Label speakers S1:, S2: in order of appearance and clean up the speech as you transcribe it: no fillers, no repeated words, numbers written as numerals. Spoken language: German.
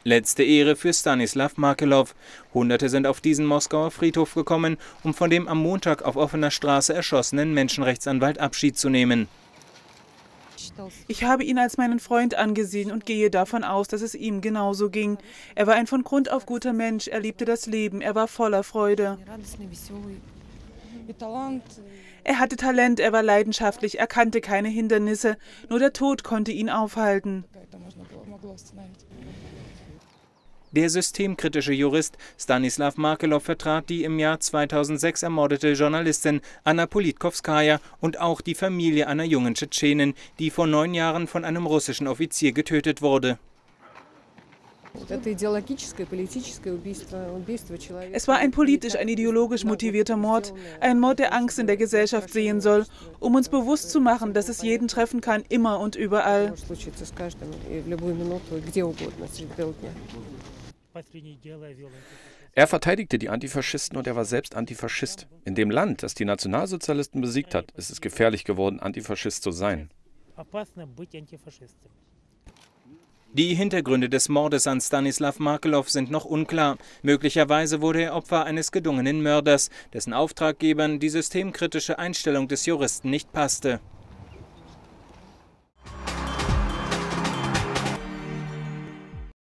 S1: Letzte Ehre für Stanislav Markelow. Hunderte sind auf diesen Moskauer Friedhof gekommen, um von dem am Montag auf offener Straße erschossenen Menschenrechtsanwalt Abschied zu nehmen.
S2: Ich habe ihn als meinen Freund angesehen und gehe davon aus, dass es ihm genauso ging. Er war ein von Grund auf guter Mensch, er liebte das Leben, er war voller Freude. Er hatte Talent, er war leidenschaftlich, er kannte keine Hindernisse, nur der Tod konnte ihn aufhalten.
S1: Der systemkritische Jurist Stanislav Markelow vertrat die im Jahr 2006 ermordete Journalistin Anna Politkovskaja und auch die Familie einer jungen Tschetschenin, die vor 9 Jahren von einem russischen Offizier getötet wurde.
S2: Es war ein politisch, ein ideologisch motivierter Mord, ein Mord, der Angst in der Gesellschaft sehen soll, um uns bewusst zu machen, dass es jeden treffen kann, immer und überall.
S3: Er verteidigte die Antifaschisten und er war selbst Antifaschist. In dem Land, das die Nationalsozialisten besiegt hat, ist es gefährlich geworden, Antifaschist zu sein.
S1: Die Hintergründe des Mordes an Stanislav Markelow sind noch unklar. Möglicherweise wurde er Opfer eines gedungenen Mörders, dessen Auftraggebern die systemkritische Einstellung des Juristen nicht passte.